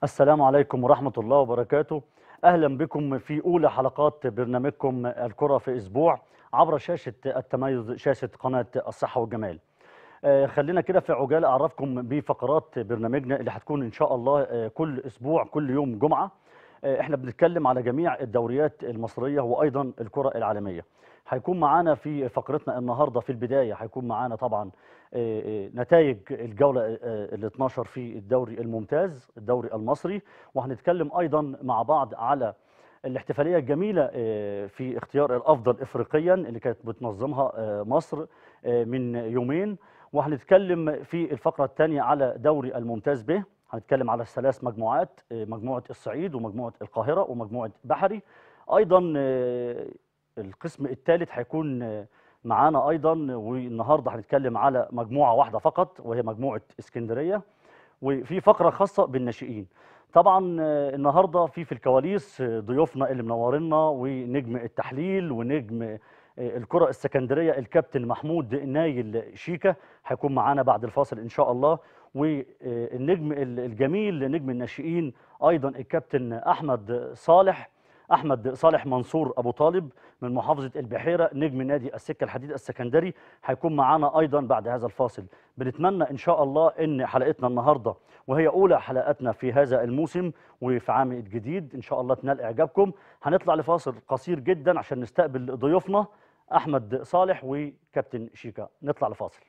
السلام عليكم ورحمة الله وبركاته. أهلا بكم في أولى حلقات برنامجكم الكرة في أسبوع عبر شاشة التميز، شاشة قناة الصحة والجمال. خلينا كده في عجالة أعرفكم بفقرات برنامجنا اللي هتكون إن شاء الله كل أسبوع كل يوم جمعة. احنا بنتكلم على جميع الدوريات المصرية وأيضا الكرة العالمية. هيكون معانا في فقرتنا النهاردة في البداية هيكون معانا طبعا نتائج الجولة ال 12 في الدوري الممتاز الدوري المصري، وهنتكلم أيضا مع بعض على الاحتفالية الجميلة في اختيار الأفضل إفريقيا اللي كانت بتنظمها مصر من يومين. وهنتكلم في الفقرة الثانية على دوري الممتاز به، هنتكلم على الثلاث مجموعات، مجموعة الصعيد ومجموعة القاهرة ومجموعة بحري. أيضا القسم الثالث هيكون معانا أيضا، والنهاردة هنتكلم على مجموعة واحدة فقط وهي مجموعة اسكندرية، وفي فقرة خاصة بالناشئين. طبعا النهارده في الكواليس ضيوفنا اللي منورنا ونجم التحليل ونجم الكرة السكندرية الكابتن محمود نايل شيكا هيكون معانا بعد الفاصل إن شاء الله، والنجم الجميل نجم الناشئين أيضا الكابتن أحمد صالح منصور أبو طالب من محافظة البحيرة نجم نادي السكة الحديد السكندري هيكون معانا أيضا بعد هذا الفاصل. بنتمنى إن شاء الله إن حلقتنا النهاردة وهي أولى حلقاتنا في هذا الموسم وفي عام جديد إن شاء الله تنال إعجابكم. هنطلع لفاصل قصير جدا عشان نستقبل ضيوفنا أحمد صالح وكابتن شيكا. نطلع لفاصل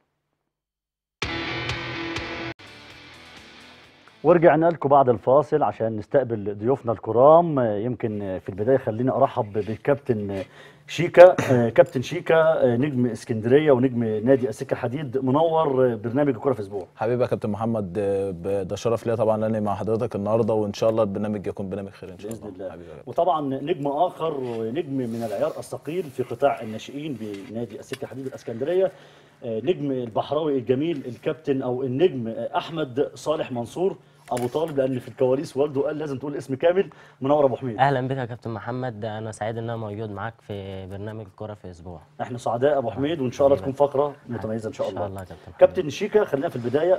ورجعنا لكم بعد الفاصل عشان نستقبل ضيوفنا الكرام. يمكن في البداية خليني أرحب بالكابتن شيكا. كابتن شيكا نجم اسكندرية ونجم نادي السكة الحديد، منور برنامج الكرة في أسبوع. حبيبي يا كابتن محمد، ده شرف ليا طبعا اني مع حضرتك النهارده، وان شاء الله البرنامج يكون برنامج خير ان شاء الله بإذن الله. حبيبي. وطبعا نجم آخر ونجم من العيار الثقيل في قطاع الناشئين بنادي السكة الحديد الإسكندرية، نجم البحراوي الجميل الكابتن أو النجم أحمد صالح منصور أبو طالب، لأن في الكواليس والده قال لازم تقول اسم كامل. منور أبو حميد. اهلا بك يا كابتن محمد، انا سعيد ان انا موجود معاك في برنامج الكرة في اسبوع. احنا سعداء ابو حميد، وان شاء الله تكون فقره متميزه ان شاء الله. ان شاء الله يا كابتن محمد. كابتن شيكا، خلينا في البدايه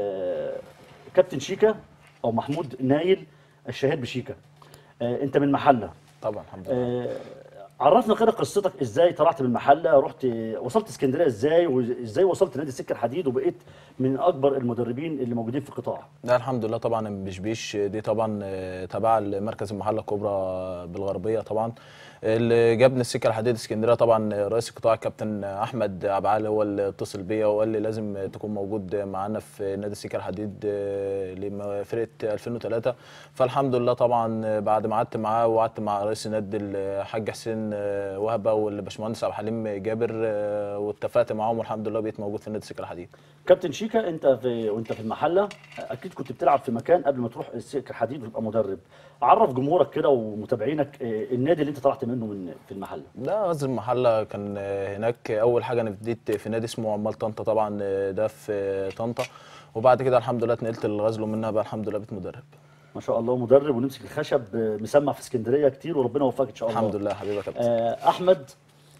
كابتن شيكا او محمود نايل الشهير بشيكا، انت من محله. طبعا الحمد لله. عرفنا كده قصتك، ازاي طلعت من محله رحت وصلت اسكندريه ازاي، وازاي وصلت نادي السكه الحديد وبقيت من اكبر المدربين اللي موجودين في القطاع. لا الحمد لله طبعا، بيش دي طبعا تبع مركز المحله الكبرى بالغربيه طبعا. اللي جابني السكه الحديد اسكندريه طبعا رئيس القطاع الكابتن احمد عبعال، هو اللي اتصل بيا وقال لي لازم تكون موجود معانا في نادي السكه الحديد لفرقه 2003. فالحمد لله طبعا بعد ما قعدت معاه وقعدت مع رئيس النادي الحاج حسين وهبه والباشمهندس عبد الحليم جابر، واتفقت معاهم والحمد لله بقيت موجود في نادي السكه الحديد. كابتن شيكا، وانت في المحله اكيد كنت بتلعب في مكان قبل ما تروح السكه الحديد وتبقى مدرب. عرف جمهورك كده ومتابعينك النادي اللي انت طلعت منه في المحله. لا غزل المحله كان هناك اول حاجه انا بديت في نادي اسمه عمال طنطا، طبعا ده في طنطا، وبعد كده الحمد لله اتنقلت للغزل ومنها بقى الحمد لله بقيت مدرب. ما شاء الله مدرب ونمسك الخشب، مسمع في اسكندريه كتير وربنا يوفقك ان شاء الله. الحمد لله حبيبي يا كابتن. احمد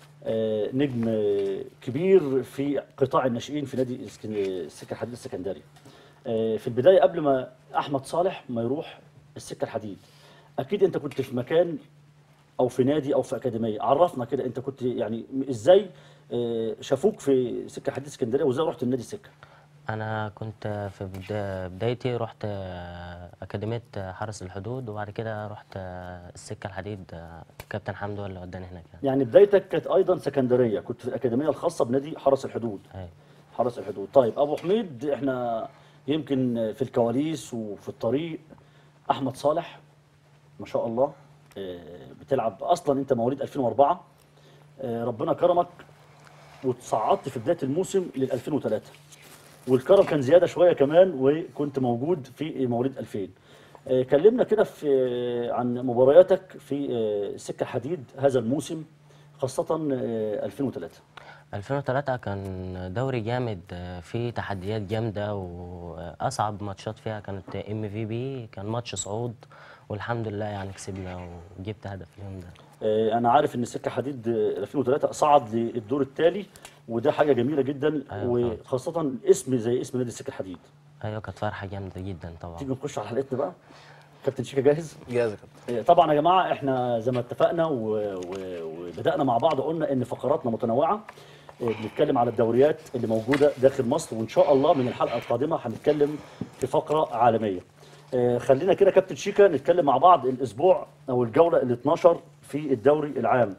نجم كبير في قطاع الناشئين في نادي السكه الحديد السكندري. في البدايه قبل ما احمد صالح ما يروح السكه الحديد، اكيد انت كنت في مكان او في نادي او في اكاديميه. عرفنا كده انت كنت يعني ازاي شافوك في سكه حديد اسكندريه وازاي رحت النادي السكه. انا كنت في بدايتي رحت اكاديميه حرس الحدود، وبعد كده رحت السكه الحديد. كابتن حمدو اللي وداني هناك يعني بدايتك كانت ايضا سكندريه، كنت في الاكاديميه الخاصه بنادي حرس الحدود. أي. حرس الحدود. طيب ابو حميد، احنا يمكن في الكواليس وفي الطريق احمد صالح ما شاء الله بتلعب اصلا، انت مواليد 2004، ربنا كرمك وتصعدت في بدايه الموسم لل 2003، والكرم كان زياده شويه كمان وكنت موجود في مواليد 2000. كلمنا كده في عن مبارياتك في السكه الحديد هذا الموسم، خاصه 2003. 2003 كان دوري جامد، فيه تحديات جامده، واصعب ماتشات فيها كانت MVP، كان ماتش صعود، والحمد لله يعني كسبنا وجبت هدف اليوم ده. انا عارف ان السكه حديد 2003 صعد للدور التالي، وده حاجه جميله جدا. أيوة وخاصه اسم زي اسم نادي السكه الحديد. ايوه كانت فرحه جامده جدا طبعا. تيجي نخش على حلقتنا بقى. كابتن شيكا جاهز؟ جاهز يا كابتن. طبعا يا جماعه احنا زي ما اتفقنا وبدانا مع بعض قلنا ان فقراتنا متنوعه. بنتكلم على الدوريات اللي موجوده داخل مصر، وان شاء الله من الحلقه القادمه هنتكلم في فقره عالميه. خلينا كده كابتن شيكا نتكلم مع بعض الاسبوع او الجوله ال 12 في الدوري العام.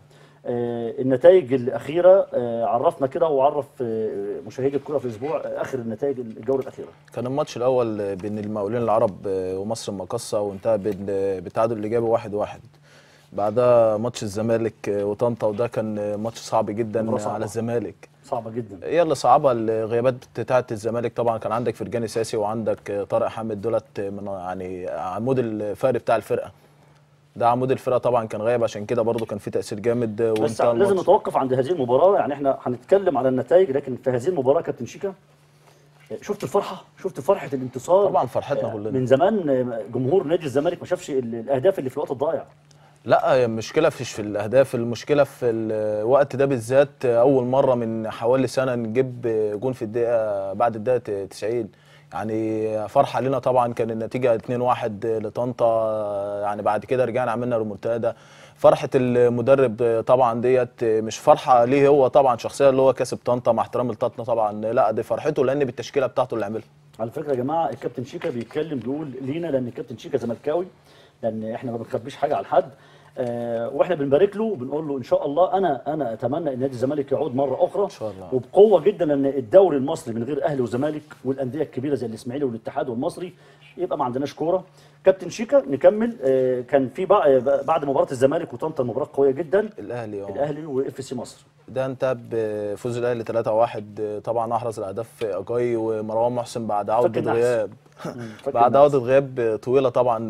النتائج الاخيره عرفنا كده، وعرف مشاهدي الكره في الاسبوع اخر النتائج الجوله الاخيره. كان الماتش الاول بين المقاولين العرب ومصر المقاصه، وانتهى بالتعادل الايجابي 1-1. بعدها ماتش الزمالك وطنطا، وده كان ماتش صعب جدا على الزمالك. صعبه جدا. هي اللي صعبه الغيابات بتاعه الزمالك. طبعا كان عندك فرجاني ساسي وعندك طارق حامد، دولت من يعني عمود الفقري بتاع الفرقه. ده عمود الفرقه طبعا كان غايب، عشان كده برضو كان في تاثير جامد. بس لازم نتوقف عند هذه المباراه، يعني احنا هنتكلم على النتائج، لكن في هذه المباراه كابتن شيكا شفت الفرحه، شفت فرحه الانتصار. طبعا فرحتنا كلنا. من زمان جمهور نادي الزمالك ما شافش الاهداف اللي في الوقت الضايع. لا، المشكله مش في الاهداف، المشكله في الوقت ده بالذات. اول مره من حوالي سنه نجيب جون في الدقيقه بعد الدقيقه 90. يعني فرحه لنا طبعا. كان النتيجه 2-1 لطنطا، يعني بعد كده رجعنا عملنا ريمونتادا. فرحه المدرب طبعا ديت مش فرحه ليه هو طبعا شخصيا اللي هو كسب طنطا، مع احترام لطنطا طبعا، لا دي فرحته لان بالتشكيله بتاعته اللي عملها. على فكره يا جماعه الكابتن شيكا بيتكلم بيقول لينا، لان الكابتن شيكا زملكاوي، لان احنا ما بنخبيش حاجه عن حد. واحنا بنبارك له وبنقول له ان شاء الله انا اتمنى ان نادي الزمالك يعود مره اخرى ان شاء الله وبقوه جدا، لان الدوري المصري من غير اهلي وزمالك والانديه الكبيره زي الاسماعيلي والاتحاد والمصري يبقى ما عندناش كوره. كابتن شيكا نكمل. كان في بعد مباراه الزمالك وطنطا مباراه قويه جدا. الاهلي واف سي مصر، ده انتهى بفوز الاهلي 3-1. طبعا احرز الاهداف اجاي ومروان محسن بعد عوده غياب. بعد عوده غياب طويله طبعا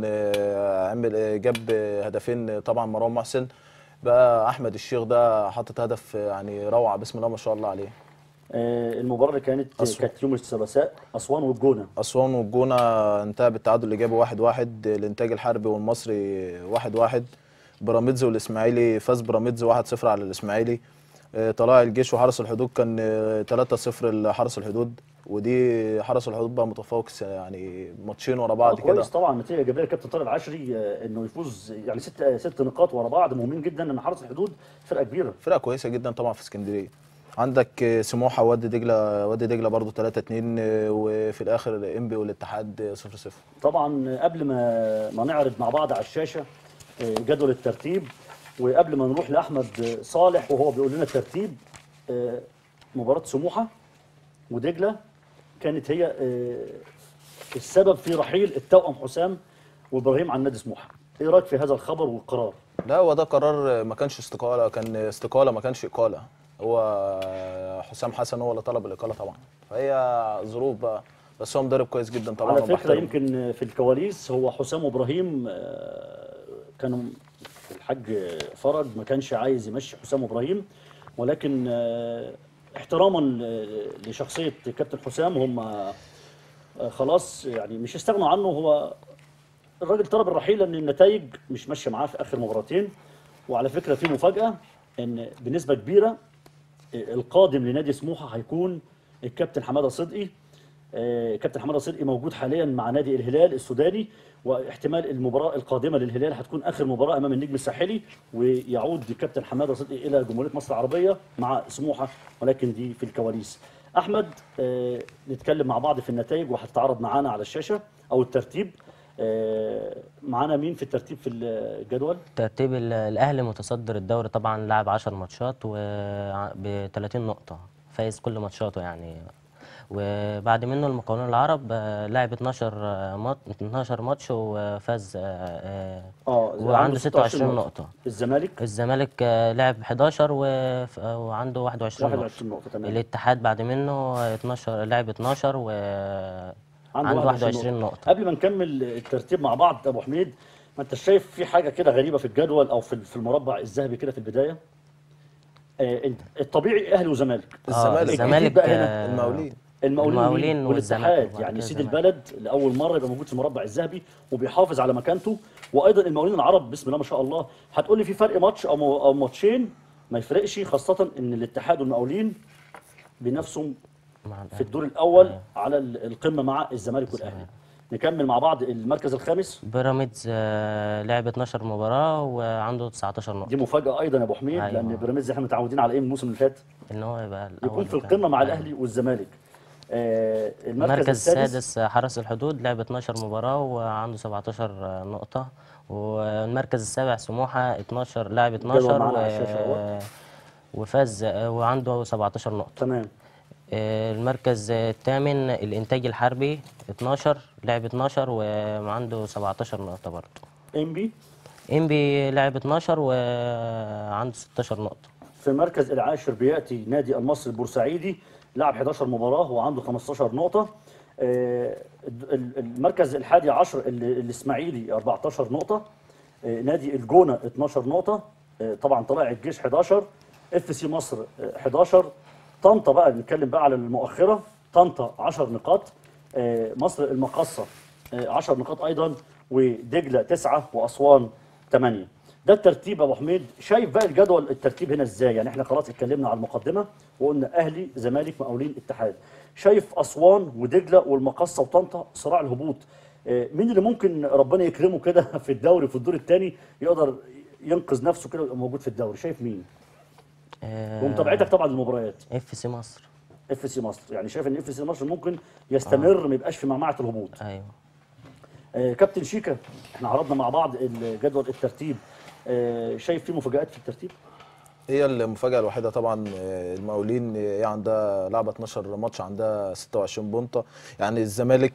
عمل جاب هدفين طبعا مروان محسن. بقى احمد الشيخ ده حاطط هدف يعني روعه، بسم الله ما شاء الله عليه. المباراه اللي كانت يوم الثلاثاء اسوان والجونه انتهى بالتعادل الايجابي 1-1. الانتاج الحربي والمصري 1-1. بيراميدز والاسماعيلي فاز بيراميدز 1-0 على الاسماعيلي. طلائع الجيش وحرس الحدود كان 3-0 لحرس الحدود، ودي حرس الحدود بقى متفوق يعني ماتشين ورا بعض كده. كويس طبعا نتيجه ايجابيه كابتن طارق العشري انه يفوز يعني ست نقاط ورا بعض مهمين جدا، لان حرس الحدود فرقه كبيره، فرقه كويسه جدا طبعا في اسكندريه. عندك سموحه وادي دجله برضه 3-2، وفي الاخر انبي والاتحاد 0-0. طبعا قبل ما نعرض مع بعض على الشاشه جدول الترتيب، وقبل ما نروح لاحمد صالح وهو بيقول لنا الترتيب، مباراه سموحه ودجله كانت هي السبب في رحيل التوأم حسام وابراهيم عن نادي سموحه. ايه رايك في هذا الخبر والقرار؟ لا، هو ده قرار ما كانش استقاله، كان استقاله ما كانش اقاله. هو حسام حسن هو اللي طلب الاقاله طبعا، فهي ظروف بقى. بس هو مدرب كويس جدا طبعا. على فكره يمكن في الكواليس هو حسام وابراهيم كانوا الحاج فرج ما كانش عايز يمشي حسام وابراهيم، ولكن احتراما لشخصيه كابتن حسام هم خلاص يعني مش استغنوا عنه. هو الراجل طلب الرحيل لان النتائج مش ماشيه معاه في اخر مباراتين. وعلى فكره في مفاجاه ان بنسبه كبيره القادم لنادي سموحه هيكون الكابتن حماده صدقي. كابتن حماده صدقي موجود حاليا مع نادي الهلال السوداني، واحتمال المباراه القادمه للهلال هتكون اخر مباراه امام النجم الساحلي، ويعود الكابتن حماده صدقي الى جمهوريه مصر العربيه مع سموحه، ولكن دي في الكواليس. احمد نتكلم مع بعض في النتائج وهتتعرض معانا على الشاشه او الترتيب. معانا مين في الترتيب في الجدول؟ ترتيب الاهلي متصدر الدوري طبعا، لعب 10 ماتشات ب 30 نقطه، فايز كل ماتشاته يعني. وبعد منه المقاولون العرب لعب 12 ماتش وفاز وعنده 26 نقطة. الزمالك لعب 11 وعنده 21 نقطة. تمام. الاتحاد بعد منه 12 لعب 12 عنده 21 نقطة. قبل ما نكمل الترتيب مع بعض ابو حميد، ما انت شايف في حاجة كده غريبة في الجدول او في المربع الذهبي كده في البداية؟ الطبيعي اهلي وزمالك. الزمالك بقى هنا المقاولين والاتحاد، يعني سيد البلد لاول مره يبقى موجود في المربع الذهبي وبيحافظ على مكانته. وايضا المقاولين العرب بسم الله ما شاء الله. هتقول لي في فرق ماتش او ماتشين، ما يفرقش، خاصه ان الاتحاد والمقاولين بينافسوا في الدور الاول على القمه مع الزمالك والاهلي. نكمل مع بعض المركز الخامس. بيراميدز لعب 12 مباراة وعنده 19 نقطة. دي مفاجاه ايضا يا ابو حميد، أيوة. لان بيراميدز احنا متعودين على ايه من الموسم اللي فات؟ ان هو يبقى الاول يكون في والتاني. القمه مع أيوة. الاهلي والزمالك. المركز السادس حرس الحدود لعب 12 مباراة وعنده 17 نقطة. والمركز السابع سموحة 12 لاعب الجدول 12 معانا على الشاشة اهوت. وفاز وعنده 17 نقطة. تمام. المركز الثامن الإنتاج الحربي 12 لعب 12 وعنده 17 نقطة برضه. إنبي لعب 12 وعنده 16 نقطة. في المركز العاشر بياتي نادي المصري البورسعيدي، لعب 11 مباراه وعنده 15 نقطه. المركز الحادي عشر الاسماعيلي 14 نقطه. نادي الجونه 12 نقطه. طبعا طلائع الجيش 11. اف سي مصر 11. طنطا بقى نتكلم بقى على المؤخره، طنطا 10 نقاط. مصر المقاصه 10 نقاط ايضا، ودجله 9 واسوان 8. ده الترتيب يا ابو حميد. شايف بقى الجدول الترتيب هنا ازاي؟ يعني احنا خلاص اتكلمنا على المقدمه وقلنا اهلي زمالك مقاولين اتحاد. شايف اسوان ودجله والمقاصه وطنطا صراع الهبوط. مين اللي ممكن ربنا يكرمه كده في الدوري في الدور الثاني يقدر ينقذ نفسه كده ويبقى موجود في الدوري؟ شايف مين؟ ومتابعتك طبعا للمباريات. اف سي مصر. اف سي مصر، يعني شايف ان اف سي مصر ممكن يستمر ما يبقاش في معمعه الهبوط. ايوه. كابتن شيكا، احنا عرضنا مع بعض الجدول الترتيب. شايف في مفاجآت في الترتيب؟ هي المفاجأة الوحيدة طبعا المقاولين هي عندها لعبة 12 ماتش، عندها 26 بونطة. يعني الزمالك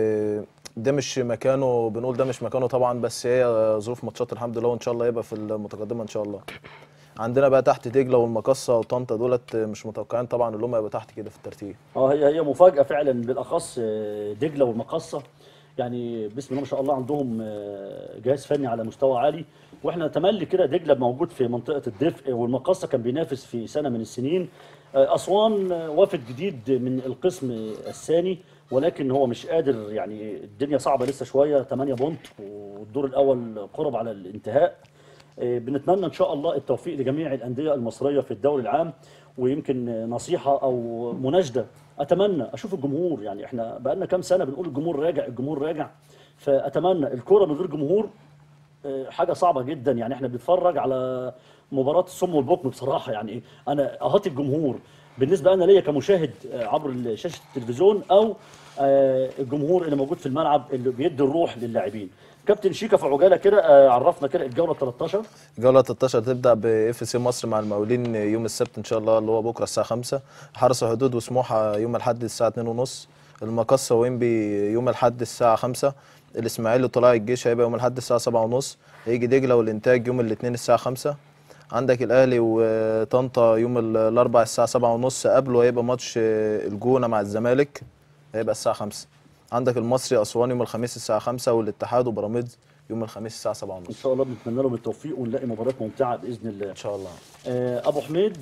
ده مش مكانه، بنقول ده مش مكانه طبعا، بس هي ظروف ماتشات الحمد لله، وان شاء الله يبقى في المتقدمة ان شاء الله. عندنا بقى تحت دجله والمقصه وطنطا دولت مش متوقعين طبعا اللي هم يبقوا تحت كده في الترتيب. هي مفاجاه فعلا، بالاخص دجله والمقصه. يعني بسم الله ما شاء الله عندهم جهاز فني على مستوى عالي، واحنا تملي كده دجله موجود في منطقه الدفء، والمقصه كان بينافس في سنه من السنين. اسوان وافد جديد من القسم الثاني، ولكن هو مش قادر، يعني الدنيا صعبه لسه شويه. 8 بونت والدور الاول قرب على الانتهاء. بنتمنى ان شاء الله التوفيق لجميع الانديه المصريه في الدوري العام. ويمكن نصيحه او مناشده، اتمنى اشوف الجمهور. يعني احنا بقالنا كام سنه بنقول الجمهور راجع الجمهور راجع، فاتمنى الكوره من غير جمهور حاجه صعبه جدا. يعني احنا بنتفرج على مباراه الصم والبكم بصراحه. يعني انا اهات الجمهور بالنسبه انا ليا كمشاهد عبر شاشه التلفزيون، او الجمهور اللي موجود في الملعب اللي بيدي الروح للاعبين. كابتن شيكا في عجاله كده عرفنا كده الجوله 13. الجوله 13 تبدا باف سي مصر مع المقاولين يوم السبت ان شاء الله اللي هو بكره الساعه 5. حرس الحدود وسموحه يوم الاحد الساعه 2:30. المقصه وينبي يوم الاحد الساعه 5. الاسماعيلي وطلائع الجيش هيبقى يوم الاحد الساعه 7:30. هيجي دجله والانتاج يوم الاثنين الساعه 5. عندك الاهلي وطنطا يوم الاربعاء الساعه 7:30. قبله هيبقى ماتش الجونه مع الزمالك هيبقى الساعه 5. عندك المصري اسوان يوم الخميس الساعه 5، والاتحاد وبيراميدز يوم الخميس الساعه 7:30. ان شاء الله بنتمنى لهم التوفيق ونلاقي مباريات ممتعه باذن الله ان شاء الله. ابو حميد،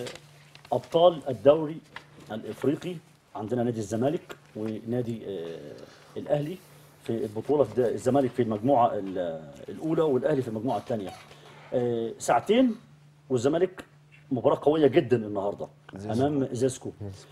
ابطال الدوري الافريقي عندنا نادي الزمالك ونادي الاهلي في البطوله. الزمالك في المجموعه الاولى والاهلي في المجموعه الثانيه. ساعتين والزمالك مباراه قويه جدا النهارده امام زيسكو.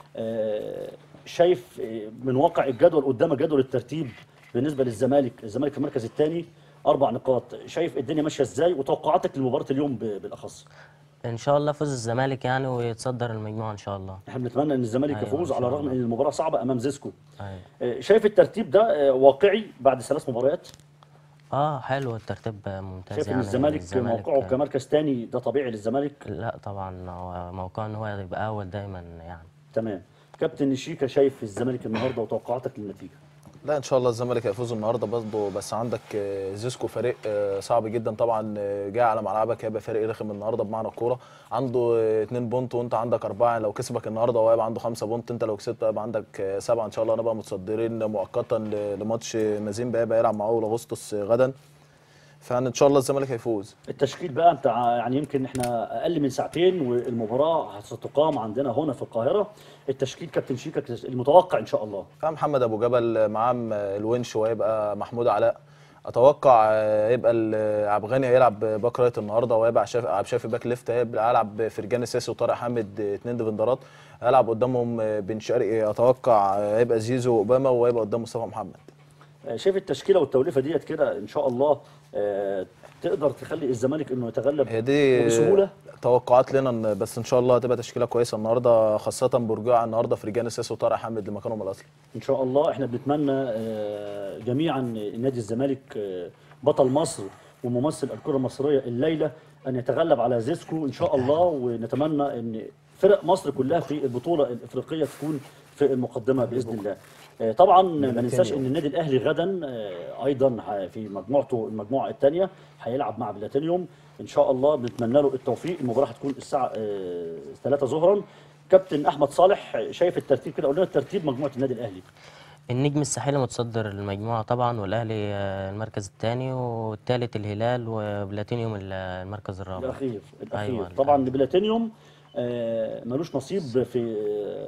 شايف من واقع الجدول قدام جدول الترتيب بالنسبه للزمالك، الزمالك في المركز الثاني 4 نقاط. شايف الدنيا ماشيه ازاي وتوقعاتك لمباراه اليوم بالاخص؟ ان شاء الله فوز الزمالك يعني ويتصدر المجموعه ان شاء الله. احنا بنتمنى ان الزمالك يفوز على الرغم ان المباراه صعبه امام زيسكو. شايف الترتيب ده واقعي بعد 3 مباريات؟ حلو الترتيب ممتاز. شايف يعني ان الزمالك موقعه كمركز ثاني ده طبيعي للزمالك؟ لا طبعا، هو موقعه ان هو يبقى اول دايما يعني. تمام. كابتن شيكا، شايف الزمالك النهارده وتوقعاتك للنتيجه؟ لا ان شاء الله الزمالك هيفوز النهارده برضه، بس عندك زيسكو فريق صعب جدا طبعا، جاي على ملعبك هيبقى فريق رخم النهارده بمعنى الكوره. عنده 2 بونت وانت عندك 4. لو كسبك النهارده هو هيبقى عنده 5 بونت، انت لو كسبت هيبقى عندك 7. ان شاء الله نبقى متصدرين مؤقتا لماتش مازيمبي هيبقى يلعب مع اول اغسطس غدا. فان شاء الله الزمالك هيفوز. التشكيل بقى انت يعني يمكن احنا اقل من ساعتين والمباراه ستقام عندنا هنا في القاهره. التشكيل كابتن شيكا المتوقع ان شاء الله؟ محمد ابو جبل معاه الونش وهيبقى محمود علاء. اتوقع يبقى عبغاني هيلعب باك رايت النهارده، وهيبقى عبد الشافي باك ليفت. هيلعب فرجاني الساسي وطارق حامد 2 ديفندرات. هيلعب قدامهم بن شرقي. اتوقع هيبقى زيزو واوباما، وهيبقى قدام مصطفى محمد. شايف التشكيله والتوليفه ديت كده ان شاء الله تقدر تخلي الزمالك انه يتغلب هي دي بسهوله؟ توقعات لنا بس ان شاء الله هتبقى تشكيله كويسه النهارده، خاصه برجوع النهارده فرجان الساسي وطارق حامد لمكانهم الاصلي. ان شاء الله. احنا بنتمنى جميعا نادي الزمالك بطل مصر وممثل الكره المصريه الليله ان يتغلب على زيسكو ان شاء الله، ونتمنى ان فرق مصر كلها في البطوله الافريقيه تكون في المقدمه باذن الله. طبعا ما ننساش ان النادي الاهلي غدا ايضا في مجموعته المجموعه الثانيه هيلعب مع بلاتينيوم ان شاء الله. بنتمنى له التوفيق. المباراه هتكون الساعه 3 ظهرا. كابتن احمد صالح، شايف الترتيب كده؟ قول لنا ترتيب مجموعه النادي الاهلي. النجم الساحلي متصدر المجموعة طبعا، والأهلي المركز الثاني، والثالث الهلال، وبلاتينيوم المركز الرابع. الاخير أيوة طبعا بلاتينيوم ملوش نصيب في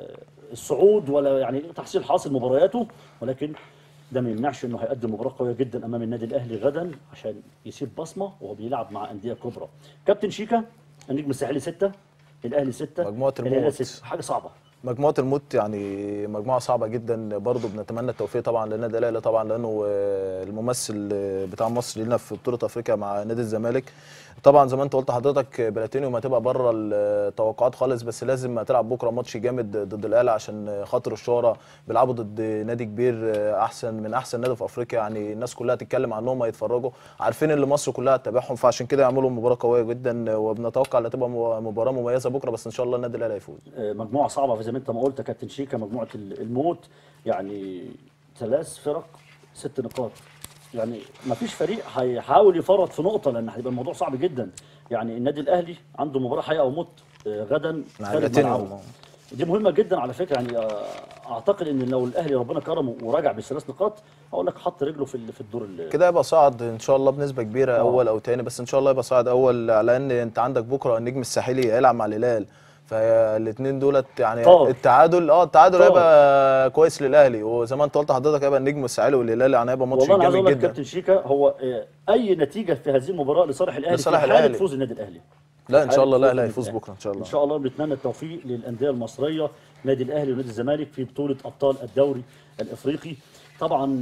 الصعود ولا يعني تحصيل حاصل مبارياته، ولكن ده ما يمنعش انه هيقدم مباراه قويه جدا امام النادي الاهلي غدا عشان يسيب بصمه وهو بيلعب مع انديه كبرى. كابتن شيكا، النجم الساحلي 6، الاهلي 6، مجموعه الهلال الموت 6، حاجه صعبه. مجموعه الموت يعني مجموعه صعبه جدا برضه. بنتمنى التوفيق طبعا للنادي الاهلي طبعا، لانه الممثل بتاع مصر لنا في بطوله افريقيا مع نادي الزمالك. طبعا زي ما انت قلت حضرتك بلاتينيوم هتبقى بره التوقعات خالص، بس لازم هتلعب بكره ماتش جامد ضد الاهلي عشان خاطر الشهره. بيلعبوا ضد نادي كبير احسن من احسن نادي في افريقيا، يعني الناس كلها تتكلم عنهم، هيتفرجوا عارفين ان مصر كلها هتتابعهم، فعشان كده يعملوا مباراه قويه جدا، وبنتوقع ان هتبقى مباراه مميزه بكره، بس ان شاء الله النادي الاهلي هيفوز. مجموعه صعبه زي ما انت ما قلت يا كابتن شيكا، مجموعه الموت، يعني 3 فرق 6 نقاط. يعني ما فيش فريق هيحاول يفرط في نقطه، لان هيبقى الموضوع صعب جدا. يعني النادي الاهلي عنده مباراه حياه او موت غدا خارج ملعبه. دي مهمه جدا على فكره. يعني اعتقد ان لو الاهلي ربنا كرمه ورجع ب3 نقاط، هقول لك حط رجله في الدور كده يبقى صعد ان شاء الله بنسبه كبيره اول او ثاني، بس ان شاء الله يبقى صعد اول، لان انت عندك بكره النجم الساحلي هيلعب مع الهلال، فالاثنين دولت يعني التعادل هيبقى كويس للاهلي، وزي ما انت قلت حضرتك هيبقى النجم الساحلي والهلال، يعني هيبقى ماتش جامد جدا. والله انا عايز اقول لك كابتن شيكا، هو اي نتيجه في هذه المباراه لصالح الاهلي، لصالح في حاله فوز النادي الاهلي. لا ان شاء الله الاهلي هيفوز بكره ان شاء الله. ان شاء الله بنتمنى التوفيق للانديه المصريه، نادي الاهلي ونادي الزمالك في بطوله ابطال الدوري الافريقي. طبعا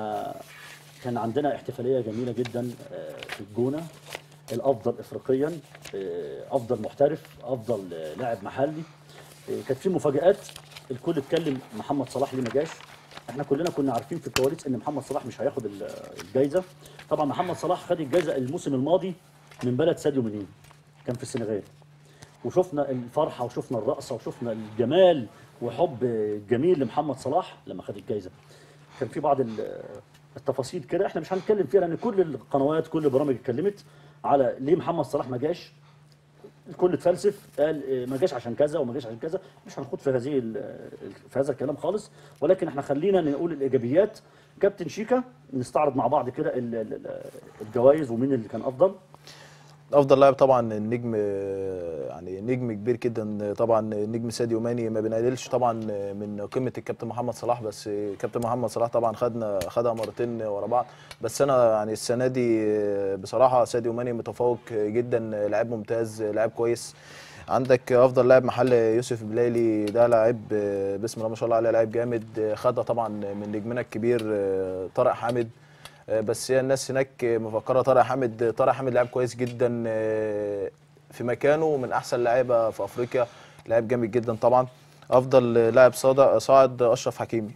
كان عندنا احتفاليه جميله جدا في الجونه، الافضل افريقيا، افضل محترف، افضل لاعب محلي. كانت في مفاجآت، الكل اتكلم محمد صلاح ليه ما جاش. احنا كلنا كنا عارفين في الكواليس ان محمد صلاح مش هياخد الجائزه. طبعا محمد صلاح خد الجائزه الموسم الماضي من بلد ساديو ماني، كان في السنغال، وشفنا الفرحه وشفنا الرقصه وشفنا الجمال وحب جميل لمحمد صلاح لما خد الجائزه. كان في بعض التفاصيل كده احنا مش هنتكلم فيها، لان كل القنوات كل البرامج اتكلمت على ليه محمد صلاح ما جاش. الكل اتفلسف، قال ما جاش عشان كذا وما جاش عشان كذا. مش هنخوض في هذا الكلام خالص، ولكن احنا خلينا نقول الايجابيات. كابتن شيكا، نستعرض مع بعض كده الجوائز ومين اللي كان افضل لاعب. طبعا النجم يعني نجم كبير جدا، طبعا النجم ساديو ماني ما بنقللش طبعا من قيمه الكابتن محمد صلاح، بس كابتن محمد صلاح طبعا خدها مرتين ورا بعض، بس انا يعني السنه دي بصراحه ساديو ماني متفوق جدا، لاعب ممتاز، لاعب كويس. عندك افضل لاعب محل يوسف بلايلي، ده لاعب بسم الله ما شاء الله عليه، لاعب جامد، خدها طبعا من نجمنا الكبير طارق حامد. بس هي الناس هناك مفكره طارق حامد لاعب كويس جدا في مكانه، من احسن لاعيبه في افريقيا، لاعب جامد جدا. طبعا افضل لاعب صاعد اشرف حكيمي.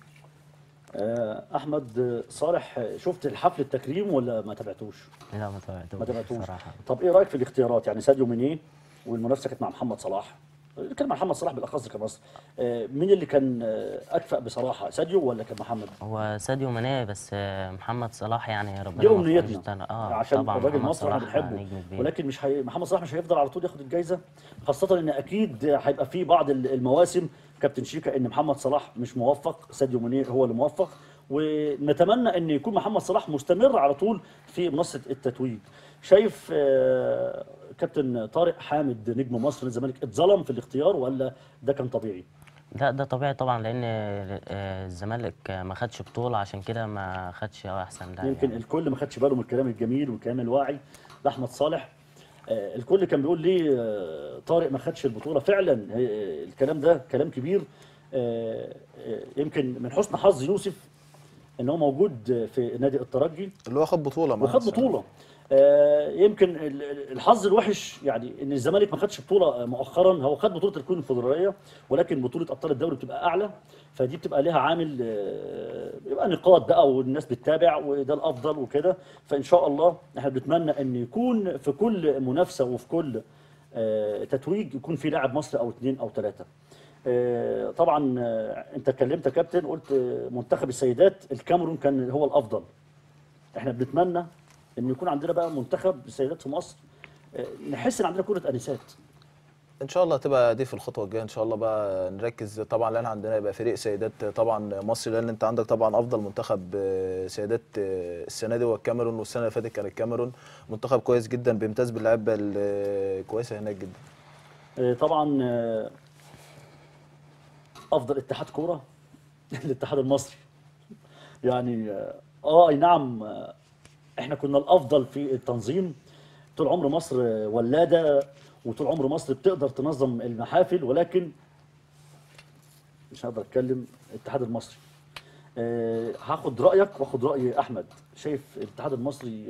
احمد صالح، شفت الحفل التكريم ولا ما تابعتوش؟ لا ما تابعتوش صراحه. طب ايه رايك في الاختيارات؟ يعني ساديو ماني والمنافسه كانت مع محمد صلاح، نتكلم عن محمد صلاح بالاخص كمصر، مين اللي كان اكفأ بصراحه، ساديو ولا كان محمد؟ هو ساديو ماني، بس محمد صلاح يعني ربنا دي امنيتنا عشان طبعا الراجل المصري احنا بنحبه، ولكن مش محمد صلاح مش هيفضل على طول ياخد الجائزه، خاصه ان اكيد هيبقى في بعض المواسم كابتن شيكا ان محمد صلاح مش موفق، ساديو ماني هو اللي موفق، ونتمنى ان يكون محمد صلاح مستمر على طول في منصه التتويج. شايف كابتن طارق حامد نجم مصر الزمالك اتظلم في الاختيار ولا ده كان طبيعي؟ لا ده طبيعي طبعا، لان الزمالك ما خدش بطوله، عشان كده ما خدش احسن لاعب. يمكن يعني الكل ما خدش باله من الكلام الجميل والكلام الواعي لاحمد صالح. الكل كان بيقول ليه طارق ما خدش البطوله. فعلا الكلام ده كلام كبير. يمكن من حسن حظ يوسف ان هو موجود في نادي الترجي اللي هو خد بطوله معاه وخد بطوله. يمكن الحظ الوحش يعني ان الزمالك ما خدش بطوله مؤخرا، هو خد بطوله الكونفدراليه ولكن بطوله ابطال الدوري بتبقى اعلى، فدي بتبقى لها عامل بيبقى نقاط بقى والناس بتتابع وده الافضل وكده. فان شاء الله احنا بنتمنى ان يكون في كل منافسه وفي كل تتويج يكون في لاعب مصري او اثنين او ثلاثه. طبعا انت اتكلمت يا كابتن، قلت منتخب السيدات الكاميرون كان هو الافضل. احنا بنتمنى ان يكون عندنا بقى منتخب السيدات في مصر، نحس ان عندنا كرة انسات. ان شاء الله تبقى دي في الخطوه الجايه ان شاء الله بقى نركز طبعا، لان عندنا يبقى فريق سيدات طبعا مصري، لان انت عندك طبعا افضل منتخب سيدات السنه دي هو الكاميرون، والسنه اللي فاتت كان الكاميرون منتخب كويس جدا بيمتاز باللعيبه الكويسه هناك جدا. طبعا افضل اتحاد كوره الاتحاد المصري. يعني اي نعم، احنا كنا الافضل في التنظيم. طول عمر مصر ولاده، وطول عمر مصر بتقدر تنظم المحافل، ولكن مش هقدر اتكلم الاتحاد المصري. هاخد رايك واخد راي احمد، شايف الاتحاد المصري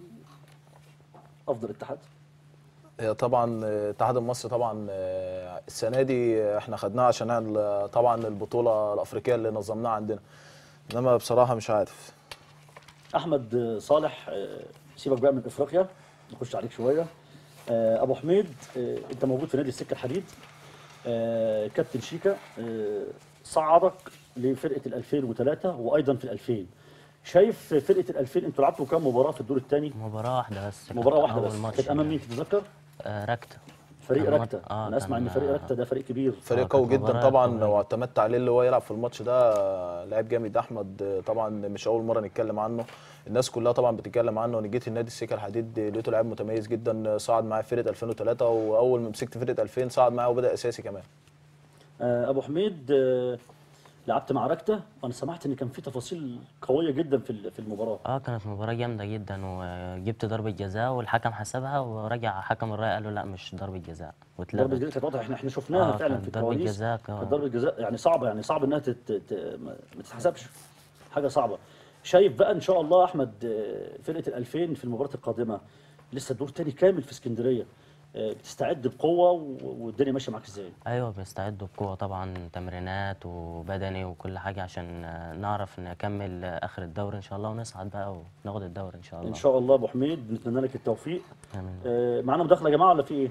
افضل اتحاد؟ هي طبعا الاتحاد المصري طبعا السنه دي احنا خدناها عشان طبعا البطوله الافريقيه اللي نظمناها عندنا، انما بصراحه مش عارف. احمد صالح، سيبك بقى من افريقيا، نخش عليك شويه. ابو حميد، انت موجود في نادي السكه الحديد. كابتن شيكا صعدك لفرقه ال 2003 وايضا في ال 2000. شايف فرقه ال 2000 انتوا لعبتوا كام مباراه في الدور الثاني؟ مباراة واحدة بس، كانت مباراه واحده أول بس. ماتش كانت امام مين يعني. تتذكر؟ ركتة. فريق كان ركتة. مات- انا اسمع ان فريق ركتة ده فريق كبير. فريق كانت قوي جدا مباراة طبعا، قوية. واعتمدت عليه اللي هو يلعب في الماتش ده. لعيب جامد احمد طبعا، مش اول مره نتكلم عنه، الناس كلها طبعا بتتكلم عنه. انا جيت النادي السكه الحديد لقيته لاعب متميز جدا، صعد معايا فرقه 2003، واول ما مسكت فرقه 2000 صعد معايا وبدا اساسي كمان. ابو حميد، لعبت مع ركتة، وانا سمعت ان كان في تفاصيل قويه جدا في المباراه. كانت مباراة جامدة جدا، وجبت ضربة جزاء والحكم حسبها ورجع حكم الراية قال له لا مش ضربة جزاء ضربه واتلغت. جزاء كانت واضحه، احنا شفناها فعلا في كانت ضربة الكواليس. جزاء كانت ضربه جزاء يعني صعبه، يعني صعب انها ما تتحسبش، حاجه صعبه. شايف بقى ان شاء الله احمد فرقه ال 2000 في المباراه القادمه، لسه دور تاني كامل في اسكندريه، بتستعد بقوه والدنيا ماشيه معاك ازاي؟ ايوه بنستعد بقوة طبعا، تمرينات وبدني وكل حاجة عشان نعرف نكمل اخر الدوري ان شاء الله ونصعد بقى وناخد الدوري ان شاء الله. ان شاء الله ابو حميد، بنتمنى لك التوفيق. آمين. معانا مداخله يا جماعه ولا في ايه؟